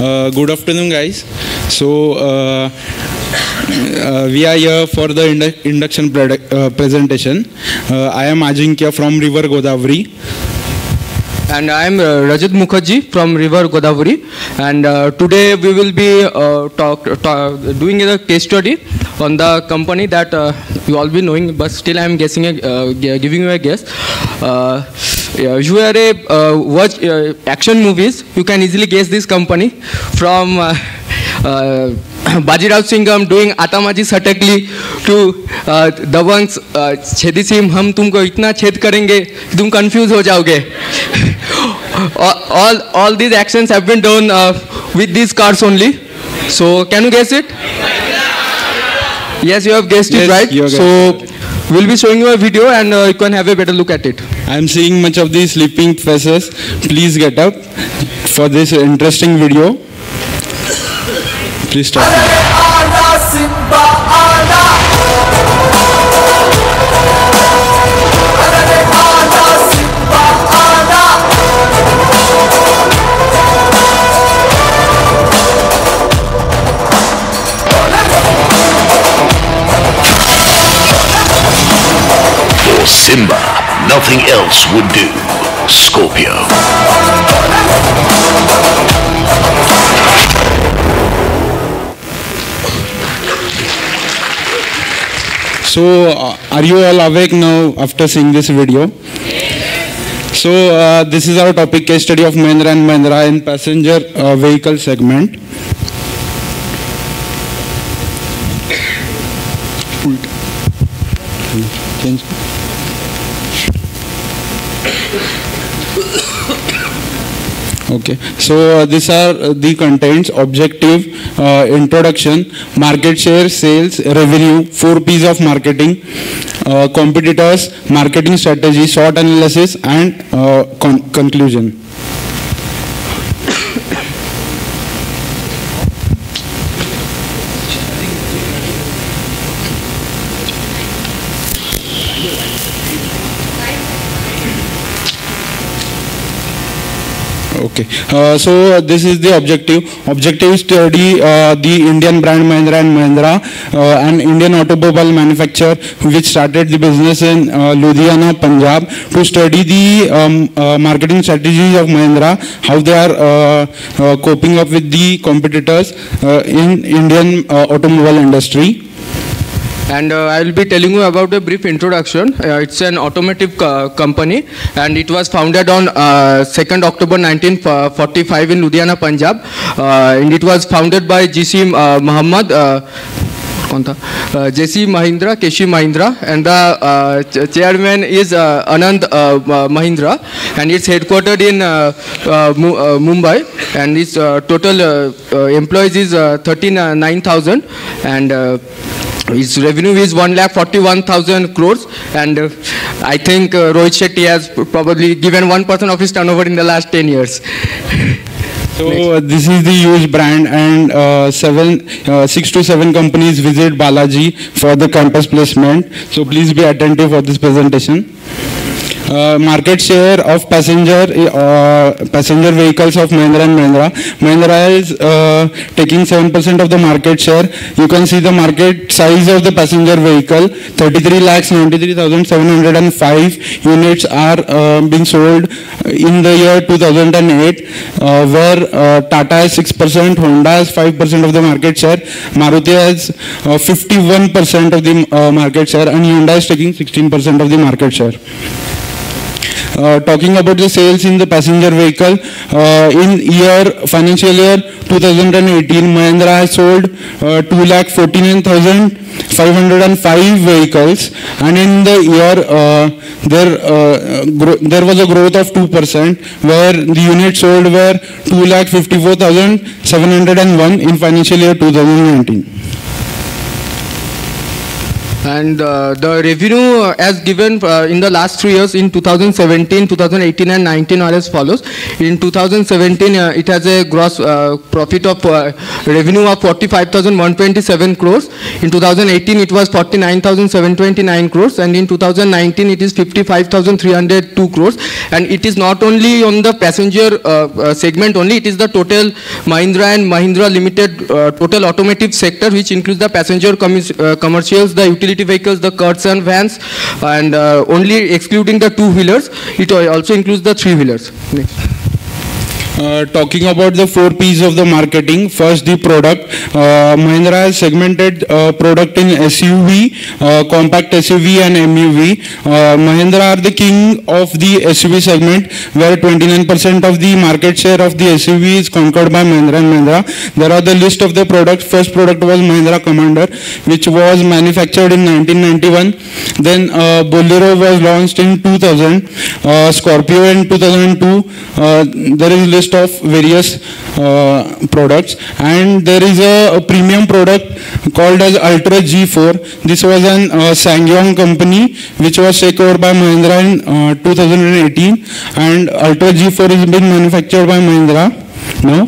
Good afternoon, guys. So we are here for the induction presentation. I am Ajinkya from River Godavari. And I am Rajat Mukherjee from River Godavari, and today we will be doing a case study on the company that you all be knowing, but still I am giving you a guess. You are watch action movies, you can easily guess this company from Bajirao Singham doing Atamaji Satakli to the ones Chedi Sim Hum Tumko Itna Ched Karenge, tum confuse ho jaoge. All these actions have been done with these cars only. So can you guess it? Yes, you have guessed it, right? So we'll be showing you a video and you can have a better look at it. I am seeing much of these sleeping faces. Please get up for this interesting video. Please start. For Simba, nothing else would do. Scorpio. So, are you all awake now after seeing this video? So, this is our topic, case study of Mahindra and Mahindra in passenger vehicle segment. Change. Okay, so these are the contents: objective, introduction, market share, sales, revenue, 4 P's of marketing, competitors, marketing strategy, SWOT analysis, and conclusion. Okay, so this is the objective. Objective is to study the Indian brand Mahindra and Mahindra, an Indian automobile manufacturer which started the business in Ludhiana, Punjab, to study the marketing strategies of Mahindra, how they are coping up with the competitors in Indian automobile industry. And I will be telling you about a brief introduction. It's an automotive company, and it was founded on 2nd October 1945 in Ludhiana, Punjab. And it was founded by J.C. Mahindra, Keshi Mahindra, and the chairman is Anand Mahindra, and it's headquartered in Mumbai, and its total employees is 39,000, and its revenue is 1,41,000 crores, and I think Rohit Shetty has probably given 1% of his turnover in the last 10 years. So this is the huge brand, and 6 to 7 companies visit Balaji for the campus placement. So please be attentive for this presentation. Market share of passenger vehicles of Mahindra and Mahindra. Mahindra is taking 7% of the market share. You can see the market size of the passenger vehicle. 33,93,705 units are being sold in the year 2008, where Tata has 6%, Honda has 5% of the market share, Maruti has 51% of the market share, and Hyundai is taking 16% of the market share. Talking about the sales in the passenger vehicle, in financial year 2018, Mahindra has sold 2,49,505 vehicles, and in the year there was a growth of 2%, where the units sold were 2,54,701 in financial year 2019. And the revenue as given in the last 3 years in 2017, 2018 and 19 are as follows. In 2017, it has a gross profit of revenue of 45,127 crores. In 2018, it was 49,729 crores. And in 2019, it is 55,302 crores. And it is not only on the passenger segment only, it is the total Mahindra and Mahindra Limited total automotive sector, which includes the passenger commercials, the utility vehicles, the carts and vans, and only excluding the two-wheelers, it also includes the three-wheelers. Next. Talking about the 4 P's of the marketing. First, the product. Mahindra has segmented product in SUV, compact SUV and MUV. Mahindra are the king of the SUV segment, where 29% of the market share of the SUV is conquered by Mahindra and Mahindra. There are the list of the products. First product was Mahindra Commander, which was manufactured in 1991. Then Bolero was launched in 2000. Scorpio in 2002. There is list of various products, and there is a premium product called as Ultra G4. This was an Sangyong company which was taken over by Mahindra in 2018, and Ultra G4 is being manufactured by Mahindra now.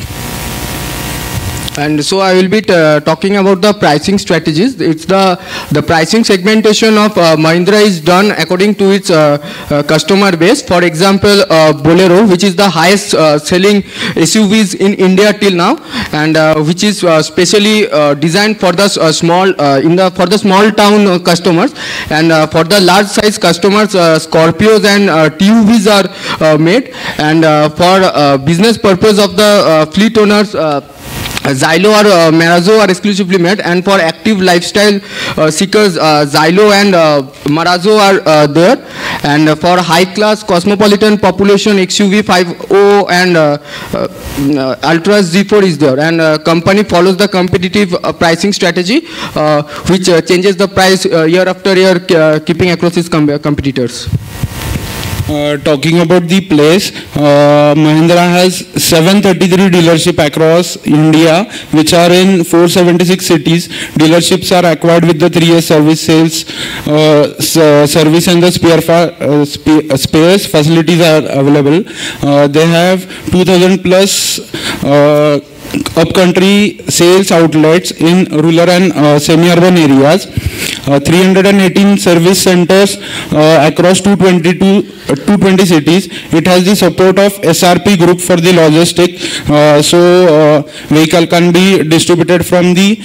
And so I will be talking about the pricing strategies. It's the pricing segmentation of Mahindra is done according to its customer base. For example, Bolero, which is the highest selling SUVs in India till now, and which is specially designed for the for the small town customers, and for the large size customers, Scorpios and TUVs are made, and for business purpose of the fleet owners, Xylo or Marazzo are exclusively made, and for active lifestyle seekers, Xylo and Marazzo are there, and for high class cosmopolitan population, XUV 5.0 and Ultra Z4 is there, and company follows the competitive pricing strategy, which changes the price year after year, keeping across its competitors. Talking about the place, Mahindra has 733 dealerships across India, which are in 476 cities. Dealerships are acquired with the 3 years service sales, service and the spares facilities are available. They have 2000 plus upcountry sales outlets in rural and semi-urban areas. 318 service centers across 220 cities. It has the support of SRP group for the logistic, so vehicle can be distributed from the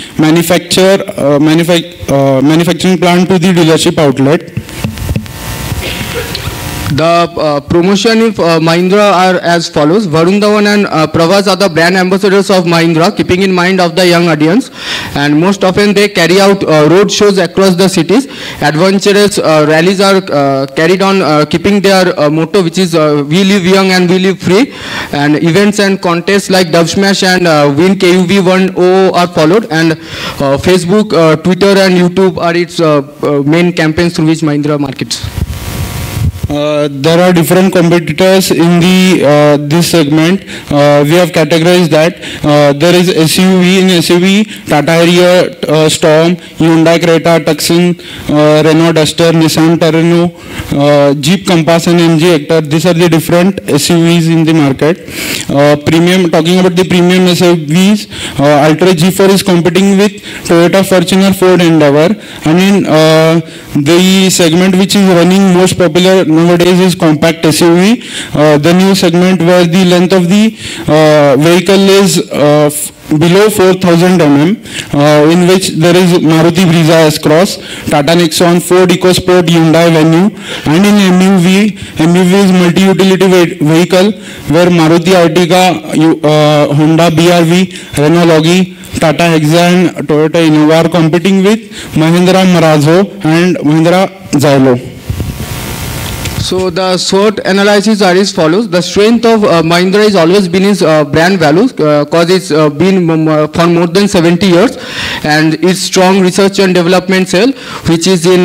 manufacturing plant to the dealership outlet. The promotion of Mahindra are as follows. Varun Dhawan and Pravas are the brand ambassadors of Mahindra, keeping in mind of the young audience, and most often they carry out road shows across the cities. Adventurous rallies are carried on, keeping their motto, which is we live young and we live free, and events and contests like Dub Smash and Win KUV 1.0 are followed, and Facebook, Twitter and YouTube are its main campaigns through which Mahindra markets. There are different competitors in the this segment. We have categorized that. There is SUV. In SUV, Tata Harrier, Storm, Hyundai Creta, Tucson, Renault Duster, Nissan Terrano, Jeep Compass and MG Hector. These are the different SUVs in the market. Premium. Talking about the premium SUVs, Ultra G4 is competing with Toyota Fortuner, Ford Endeavour, and in the segment which is running most popular nowadays is compact SUV. The new segment where the length of the vehicle is below 4000 mm, in which there is Maruti Brezza S-Cross, Tata Nexon, Ford EcoSport, Hyundai Venue, and in MUV is multi-utility vehicle where Maruti Ertiga, Honda BRV, Renault Logi, Tata Hexa and Toyota Innova are competing with Mahindra Marazzo and Mahindra Xylo. So the SWOT analysis are as follows. The strength of Mahindra has always been its brand values, because it's been for more than 70 years, and its strong research and development cell, which is in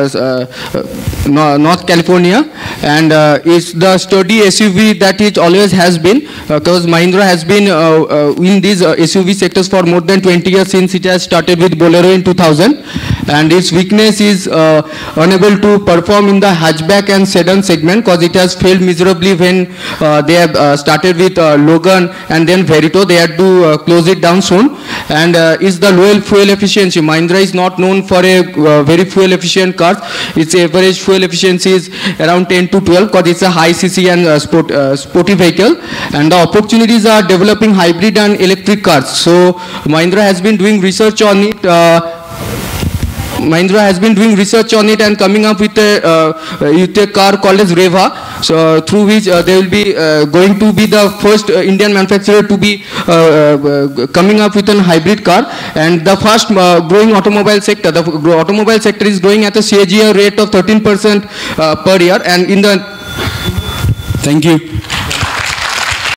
North California, and it's the sturdy SUV that it always has been, because Mahindra has been in these SUV sectors for more than 20 years since it has started with Bolero in 2000, and its weakness is unable to perform in the hatchback and sedan segment, because it has failed miserably when they have started with Logan and then Verito. They had to close it down soon, and is the low fuel efficiency. Mahindra is not known for a very fuel efficient car. Its average fuel efficiency is around 10 to 12, because it's a high cc and sporty vehicle, and the opportunities are developing hybrid and electric cars. So Mahindra has been doing research on it. Mahindra has been doing research on it and coming up with a car called as Reva, so through which they will be going to be the first Indian manufacturer to be coming up with a hybrid car, and the fast growing automobile sector. The automobile sector is growing at a CAGR rate of 13% per year, and in the Thank you.